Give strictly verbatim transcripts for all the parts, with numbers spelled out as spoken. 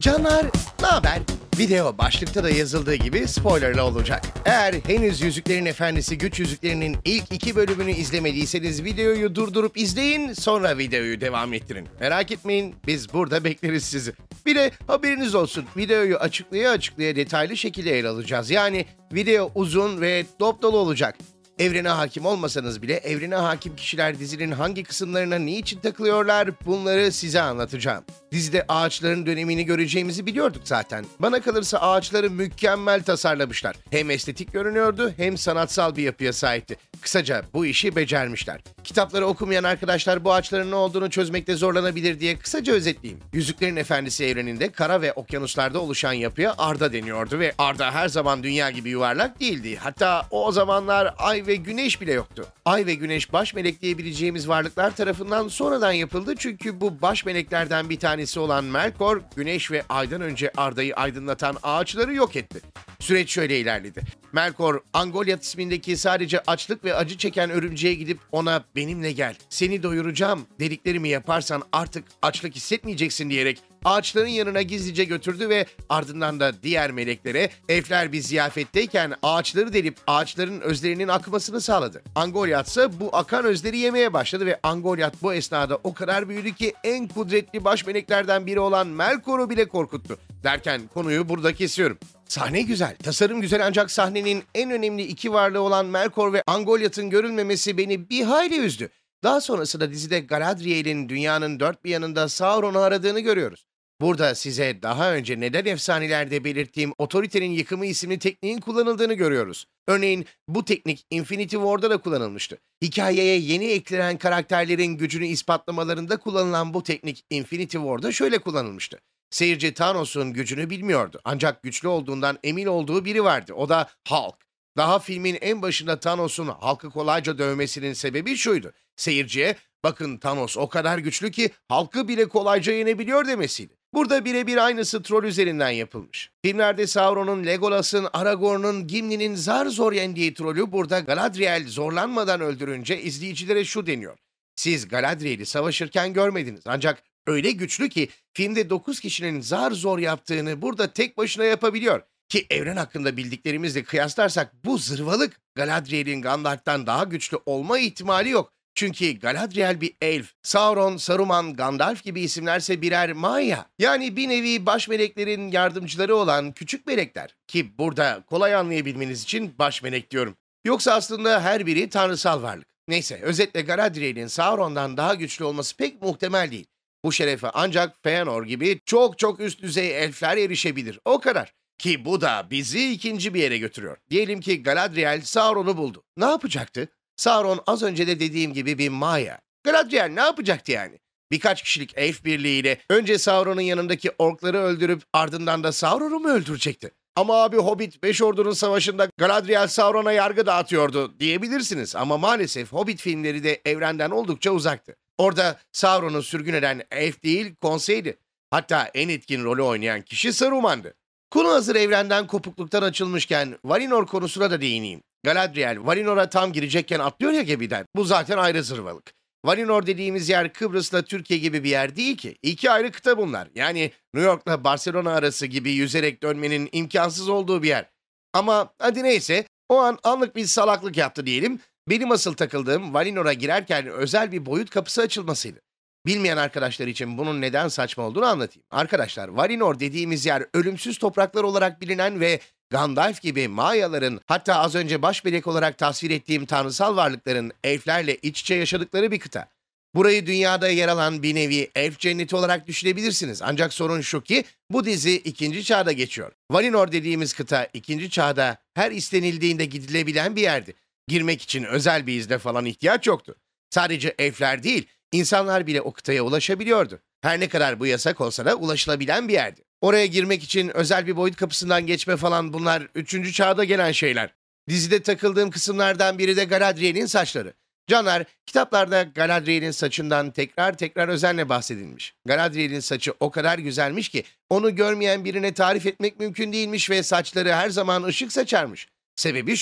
Canlar, ne haber? Video başlıkta da yazıldığı gibi spoilerlı olacak. Eğer henüz Yüzüklerin Efendisi Güç Yüzükleri'nin ilk iki bölümünü izlemediyseniz videoyu durdurup izleyin, sonra videoyu devam ettirin. Merak etmeyin, biz burada bekleriz sizi. Bir de haberiniz olsun, videoyu açıklaya açıklaya detaylı şekilde ele alacağız. Yani video uzun ve dop dolu olacak. Evrene hakim olmasanız bile evrene hakim kişiler dizinin hangi kısımlarına niçin takılıyorlar, bunları size anlatacağım. Dizide ağaçların dönemini göreceğimizi biliyorduk zaten. Bana kalırsa ağaçları mükemmel tasarlamışlar. Hem estetik görünüyordu hem sanatsal bir yapıya sahipti. Kısaca bu işi becermişler. Kitapları okumayan arkadaşlar bu ağaçların ne olduğunu çözmekte zorlanabilir diye kısaca özetleyeyim. Yüzüklerin Efendisi evreninde kara ve okyanuslarda oluşan yapıya Arda deniyordu ve Arda her zaman dünya gibi yuvarlak değildi. Hatta o zamanlar ay ve güneş bile yoktu. Ay ve güneş baş melek diyebileceğimiz varlıklar tarafından sonradan yapıldı çünkü bu baş meleklerden bir tanesi olan Melkor, güneş ve aydan önce Arda'yı aydınlatan ağaçları yok etti. Süreç şöyle ilerledi. Melkor, Angoliath ismindeki sadece açlık ve acı çeken örümceğe gidip ona "benimle gel, seni doyuracağım, dediklerimi yaparsan artık açlık hissetmeyeceksin" diyerek ağaçların yanına gizlice götürdü ve ardından da diğer meleklere elfler bir ziyafetteyken ağaçları delip ağaçların özlerinin akmasını sağladı. Angoliath ise bu akan özleri yemeye başladı ve Angoliath bu esnada o kadar büyüdü ki en kudretli baş meleklerden biri olan Melkor'u bile korkuttu. Derken konuyu burada kesiyorum. Sahne güzel, tasarım güzel ancak sahnenin en önemli iki varlığı olan Melkor ve Angoliath'ın görülmemesi beni bir hayli üzdü. Daha sonrasında dizide Galadriel'in dünyanın dört bir yanında Sauron'u aradığını görüyoruz. Burada size daha önce neden efsanelerde belirttiğim otoritenin yıkımı isimli tekniğin kullanıldığını görüyoruz. Örneğin bu teknik Infinity War'da da kullanılmıştı. Hikayeye yeni eklenen karakterlerin gücünü ispatlamalarında kullanılan bu teknik Infinity War'da şöyle kullanılmıştı. Seyirci Thanos'un gücünü bilmiyordu ancak güçlü olduğundan emin olduğu biri vardı. O da Hulk. Daha filmin en başında Thanos'un Hulk'ı kolayca dövmesinin sebebi şuydu. Seyirciye "bakın Thanos o kadar güçlü ki Hulk'ı bile kolayca yenebiliyor" demesiydi. Burada birebir aynısı troll üzerinden yapılmış. Filmlerde Sauron'un, Legolas'ın, Aragorn'un, Gimli'nin zar zor yendiği trolü burada Galadriel zorlanmadan öldürünce izleyicilere şu deniyor. Siz Galadriel'i savaşırken görmediniz ancak öyle güçlü ki filmde dokuz kişinin zar zor yaptığını burada tek başına yapabiliyor. Ki evren hakkında bildiklerimizle kıyaslarsak bu zırvalık Galadriel'in Gandalf'tan daha güçlü olma ihtimali yok. Çünkü Galadriel bir elf, Sauron, Saruman, Gandalf gibi isimlerse birer Maya. Yani bir nevi baş meleklerin yardımcıları olan küçük melekler. Ki burada kolay anlayabilmeniz için baş melek diyorum. Yoksa aslında her biri tanrısal varlık. Neyse, özetle Galadriel'in Sauron'dan daha güçlü olması pek muhtemel değil. Bu şerefe ancak Fëanor gibi çok çok üst düzey elfler erişebilir. O kadar. Ki bu da bizi ikinci bir yere götürüyor. Diyelim ki Galadriel Sauron'u buldu. Ne yapacaktı? Sauron az önce de dediğim gibi bir Maya. Galadriel ne yapacaktı yani? Birkaç kişilik elf birliğiyle önce Sauron'un yanındaki orkları öldürüp ardından da Sauron'u mu öldürecekti? Ama abi Hobbit beş ordunun savaşında Galadriel Sauron'a yargı dağıtıyordu diyebilirsiniz. Ama maalesef Hobbit filmleri de evrenden oldukça uzaktı. Orada Sauron'u sürgün eden elf değil konseydi. Hatta en etkin rolü oynayan kişi Saruman'dı. Konu hazır evrenden kopukluktan açılmışken Valinor konusuna da değineyim. Galadriel Valinor'a tam girecekken atlıyor ya gemiden. Bu zaten ayrı zırvalık. Valinor dediğimiz yer Kıbrıs'la Türkiye gibi bir yer değil ki. İki ayrı kıta bunlar. Yani New York'la Barcelona arası gibi yüzerek dönmenin imkansız olduğu bir yer. Ama hadi neyse, o an anlık bir salaklık yaptı diyelim. Benim asıl takıldığım Valinor'a girerken özel bir boyut kapısı açılmasıydı. Bilmeyen arkadaşlar için bunun neden saçma olduğunu anlatayım. Arkadaşlar, Valinor dediğimiz yer ölümsüz topraklar olarak bilinen ve Gandalf gibi Mayaların, hatta az önce baş melek olarak tasvir ettiğim tanrısal varlıkların elflerle iç içe yaşadıkları bir kıta. Burayı dünyada yer alan bir nevi elf cenneti olarak düşünebilirsiniz. Ancak sorun şu ki bu dizi ikinci çağda geçiyor. Valinor dediğimiz kıta ikinci çağda her istenildiğinde gidilebilen bir yerdi. Girmek için özel bir izne falan ihtiyaç yoktu. Sadece elfler değil, İnsanlar bile o kıtaya ulaşabiliyordu. Her ne kadar bu yasak olsa da ulaşılabilen bir yerdi. Oraya girmek için özel bir boyut kapısından geçme falan bunlar üçüncü çağda gelen şeyler. Dizide takıldığım kısımlardan biri de Galadriel'in saçları. Canlar, kitaplarda Galadriel'in saçından tekrar tekrar özenle bahsedilmiş. Galadriel'in saçı o kadar güzelmiş ki onu görmeyen birine tarif etmek mümkün değilmiş ve saçları her zaman ışık saçarmış. Sebebi şu.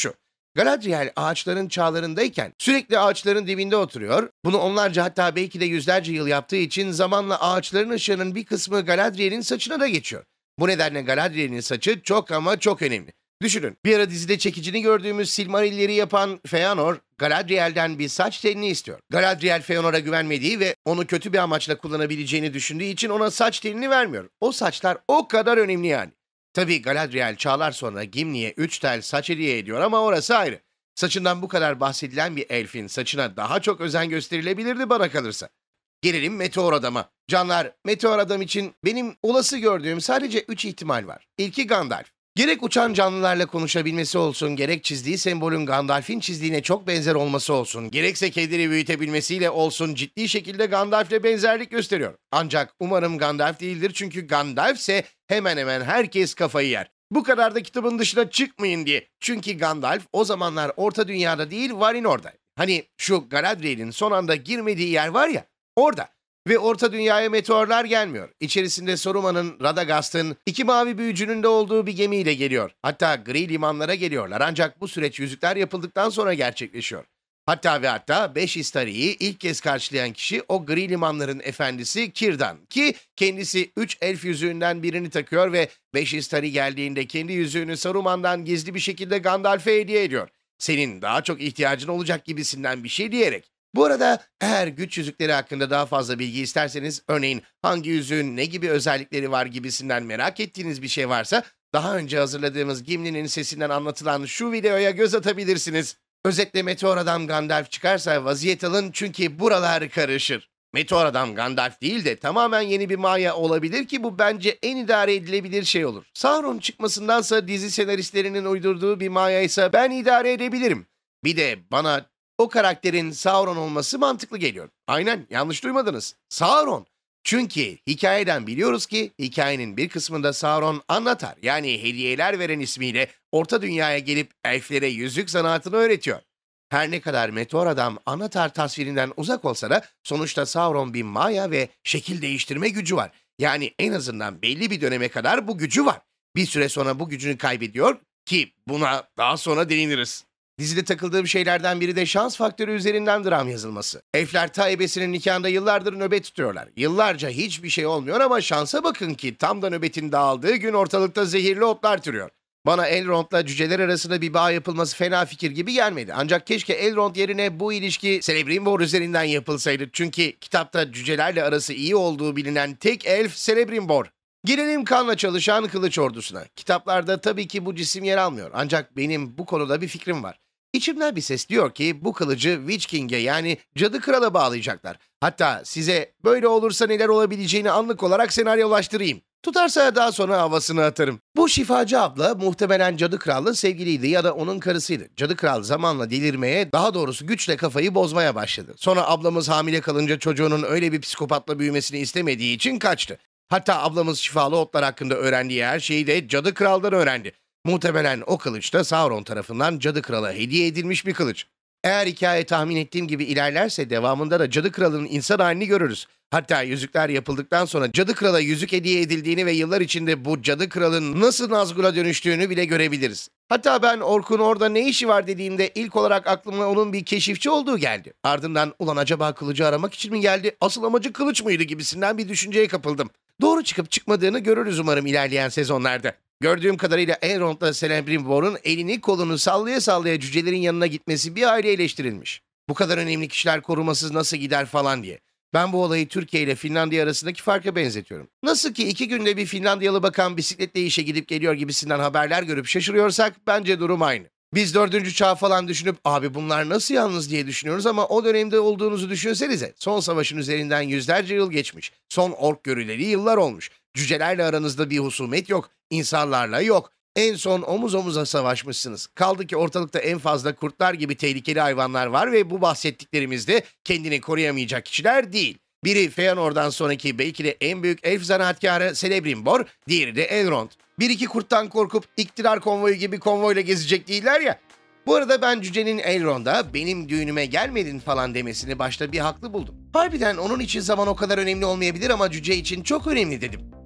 Galadriel ağaçların çağlarındayken sürekli ağaçların dibinde oturuyor. Bunu onlarca hatta belki de yüzlerce yıl yaptığı için zamanla ağaçların ışığının bir kısmı Galadriel'in saçına da geçiyor. Bu nedenle Galadriel'in saçı çok ama çok önemli. Düşünün, bir ara dizide çekicini gördüğümüz Silmarill'leri yapan Feanor, Galadriel'den bir saç telini istiyor. Galadriel Feanor'a güvenmediği ve onu kötü bir amaçla kullanabileceğini düşündüğü için ona saç telini vermiyor. O saçlar o kadar önemli yani. Tabii Galadriel çağlar sonra Gimli'ye üç tel saç hediye ediyor ama orası ayrı. Saçından bu kadar bahsedilen bir elfin saçına daha çok özen gösterilebilirdi bana kalırsa. Gelelim Meteor Adam'a. Canlar, Meteor Adam için benim olası gördüğüm sadece üç ihtimal var. İlki Gandalf. Gerek uçan canlılarla konuşabilmesi olsun, gerek çizdiği sembolün Gandalf'in çizdiğine çok benzer olması olsun, gerekse kederi büyütebilmesiyle olsun ciddi şekilde Gandalf'le benzerlik gösteriyor. Ancak umarım Gandalf değildir çünkü Gandalf ise hemen hemen herkes kafayı yer. Bu kadar da kitabın dışına çıkmayın diye. Çünkü Gandalf o zamanlar Orta Dünya'da değil Valinor'da. Hani şu Galadriel'in son anda girmediği yer var ya, orada. Ve Orta Dünya'ya meteorlar gelmiyor. İçerisinde Saruman'ın, Radagast'ın, iki mavi büyücünün de olduğu bir gemiyle geliyor. Hatta gri limanlara geliyorlar ancak bu süreç yüzükler yapıldıktan sonra gerçekleşiyor. Hatta ve hatta Beş Istari'yi ilk kez karşılayan kişi o gri limanların efendisi Círdan ki kendisi üç elf yüzüğünden birini takıyor ve Beş Istari geldiğinde kendi yüzüğünü Saruman'dan gizli bir şekilde Gandalf'e hediye ediyor. Senin daha çok ihtiyacın olacak gibisinden bir şey diyerek. Bu arada eğer güç yüzükleri hakkında daha fazla bilgi isterseniz, örneğin hangi yüzüğün ne gibi özellikleri var gibisinden merak ettiğiniz bir şey varsa, daha önce hazırladığımız Gimli'nin sesinden anlatılan şu videoya göz atabilirsiniz. Özetle Meteor Adam Gandalf çıkarsa vaziyet alın çünkü buralar karışır. Meteor Adam Gandalf değil de tamamen yeni bir Maya olabilir ki bu bence en idare edilebilir şey olur. Sauron çıkmasındansa dizi senaristlerinin uydurduğu bir Maya ise ben idare edebilirim. Bir de bana o karakterin Sauron olması mantıklı geliyor. Aynen, yanlış duymadınız. Sauron. Çünkü hikayeden biliyoruz ki hikayenin bir kısmında Sauron anlatar yani hediyeler veren ismiyle Orta Dünya'ya gelip elflere yüzük sanatını öğretiyor. Her ne kadar Meteor Adam anlatar tasvirinden uzak olsa da sonuçta Sauron bir Maya ve şekil değiştirme gücü var. Yani en azından belli bir döneme kadar bu gücü var. Bir süre sonra bu gücünü kaybediyor ki buna daha sonra değiniriz. Dizide takıldığım şeylerden biri de şans faktörü üzerinden dram yazılması. Elfler ta ebesinin nikahında yıllardır nöbet tutuyorlar. Yıllarca hiçbir şey olmuyor ama şansa bakın ki tam da nöbetin dağıldığı gün ortalıkta zehirli otlar türüyor. Bana Elrond'la cüceler arasında bir bağ yapılması fena fikir gibi gelmedi. Ancak keşke Elrond yerine bu ilişki Celebrimbor üzerinden yapılsaydı. Çünkü kitapta cücelerle arası iyi olduğu bilinen tek elf Celebrimbor. Gelelim kanla çalışan kılıç ordusuna. Kitaplarda tabii ki bu cisim yer almıyor. Ancak benim bu konuda bir fikrim var. İçimden bir ses diyor ki bu kılıcı Witch King'e yani Cadı Kral'a bağlayacaklar. Hatta size böyle olursa neler olabileceğini anlık olarak senaryolaştırayım. Tutarsa daha sonra havasını atarım. Bu şifacı abla muhtemelen Cadı Kral'la sevgiliydi ya da onun karısıydı. Cadı Kral zamanla delirmeye, daha doğrusu güçle kafayı bozmaya başladı. Sonra ablamız hamile kalınca çocuğunun öyle bir psikopatla büyümesini istemediği için kaçtı. Hatta ablamız şifalı otlar hakkında öğrendiği her şeyi de Cadı Kral'dan öğrendi. Muhtemelen o kılıç da Sauron tarafından Cadı Kral'a hediye edilmiş bir kılıç. Eğer hikaye tahmin ettiğim gibi ilerlerse devamında da Cadı Kral'ın insan halini görürüz. Hatta yüzükler yapıldıktan sonra Cadı Kral'a yüzük hediye edildiğini ve yıllar içinde bu Cadı Kral'ın nasıl Nazgul'a dönüştüğünü bile görebiliriz. Hatta ben Ork'un orada ne işi var dediğimde ilk olarak aklıma onun bir keşifçi olduğu geldi. Ardından ulan acaba kılıcı aramak için mi geldi, asıl amacı kılıç mıydı gibisinden bir düşünceye kapıldım. Doğru çıkıp çıkmadığını görürüz umarım ilerleyen sezonlarda. Gördüğüm kadarıyla Elrond'la Celebrimbor'un elini kolunu sallaya sallaya cücelerin yanına gitmesi bir aile eleştirilmiş. Bu kadar önemli kişiler korumasız nasıl gider falan diye. Ben bu olayı Türkiye ile Finlandiya arasındaki farka benzetiyorum. Nasıl ki iki günde bir Finlandiyalı bakan bisikletle işe gidip geliyor gibisinden haberler görüp şaşırıyorsak bence durum aynı. Biz dördüncü çağ falan düşünüp abi bunlar nasıl yalnız diye düşünüyoruz ama o dönemde olduğunuzu düşünsenize. Son savaşın üzerinden yüzlerce yıl geçmiş. Son ork görüleri yıllar olmuş. Cücelerle aranızda bir husumet yok. İnsanlarla yok. En son omuz omuza savaşmışsınız. Kaldı ki ortalıkta en fazla kurtlar gibi tehlikeli hayvanlar var ve bu bahsettiklerimiz de kendini koruyamayacak kişiler değil. Biri Feanor'dan sonraki belki de en büyük elf zanaatkarı Celebrimbor, diğeri de Elrond. Bir iki kurttan korkup iktidar konvoyu gibi konvoyla gezecek değiller ya. Bu arada ben cücenin Elrond'a benim düğünüme gelmedin falan demesini başta bir haklı buldum. Harbiden onun için zaman o kadar önemli olmayabilir ama cüce için çok önemli dedim.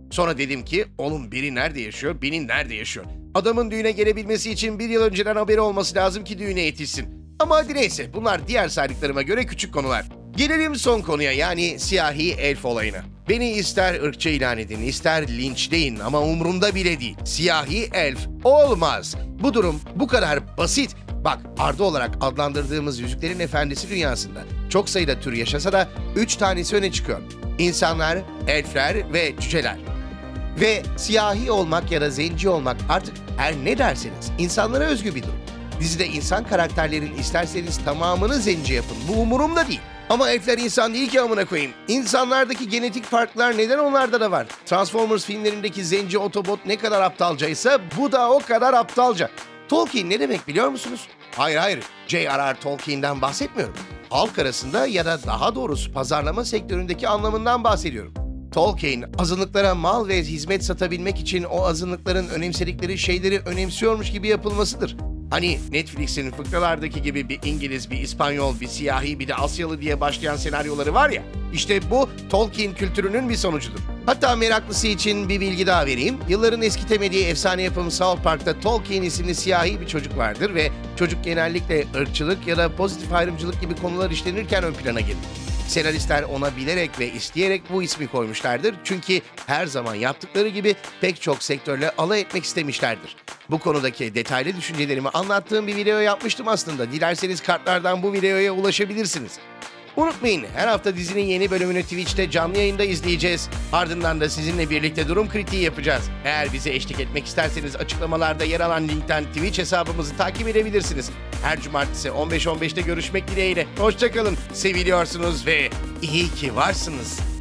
Sonra dedim ki oğlum biri nerede yaşıyor, biri nerede yaşıyor? Adamın düğüne gelebilmesi için bir yıl önceden haberi olması lazım ki düğüne yetişsin. Ama hadi neyse, bunlar diğer saydıklarıma göre küçük konular. Gelelim son konuya, yani siyahi elf olayına. Beni ister ırkçı ilan edin, ister linçleyin ama umurumda bile değil. Siyahi elf olmaz. Bu durum bu kadar basit. Bak, Arda olarak adlandırdığımız Yüzüklerin Efendisi dünyasında çok sayıda tür yaşasa da üç tanesi öne çıkıyor. İnsanlar, elfler ve cüceler. Ve siyahi olmak ya da zenci olmak, artık her ne derseniz, insanlara özgü bir durum. Dizide insan karakterlerin isterseniz tamamını zenci yapın, bu umurumda değil. Ama elfler insan değil ki amına koyayım. İnsanlardaki genetik farklar neden onlarda da var? Transformers filmlerindeki zenci Autobot ne kadar aptalcaysa bu da o kadar aptalca. Tolkien ne demek biliyor musunuz? Hayır hayır, J R R Tolkien'den bahsetmiyorum. Halk arasında ya da daha doğrusu pazarlama sektöründeki anlamından bahsediyorum. Tolkien, azınlıklara mal ve hizmet satabilmek için o azınlıkların önemsedikleri şeyleri önemsiyormuş gibi yapılmasıdır. Hani Netflix'in fıkralardaki gibi bir İngiliz, bir İspanyol, bir siyahi, bir de Asyalı diye başlayan senaryoları var ya, işte bu Tolkien kültürünün bir sonucudur. Hatta meraklısı için bir bilgi daha vereyim. Yılların eskitemediği efsane yapım South Park'ta Tolkien isimli siyahi bir çocuk vardır ve çocuk genellikle ırkçılık ya da pozitif ayrımcılık gibi konular işlenirken ön plana gelir. Senaristler ona bilerek ve isteyerek bu ismi koymuşlardır. Çünkü her zaman yaptıkları gibi pek çok sektörle alay etmek istemişlerdir. Bu konudaki detaylı düşüncelerimi anlattığım bir video yapmıştım aslında. Dilerseniz kartlardan bu videoya ulaşabilirsiniz. Unutmayın, her hafta dizinin yeni bölümünü Twitch'te canlı yayında izleyeceğiz. Ardından da sizinle birlikte durum kritiği yapacağız. Eğer bize eşlik etmek isterseniz açıklamalarda yer alan linkten Twitch hesabımızı takip edebilirsiniz. Her cumartesi on beş on beşte görüşmek dileğiyle. Hoşçakalın, seviliyorsunuz ve iyi ki varsınız.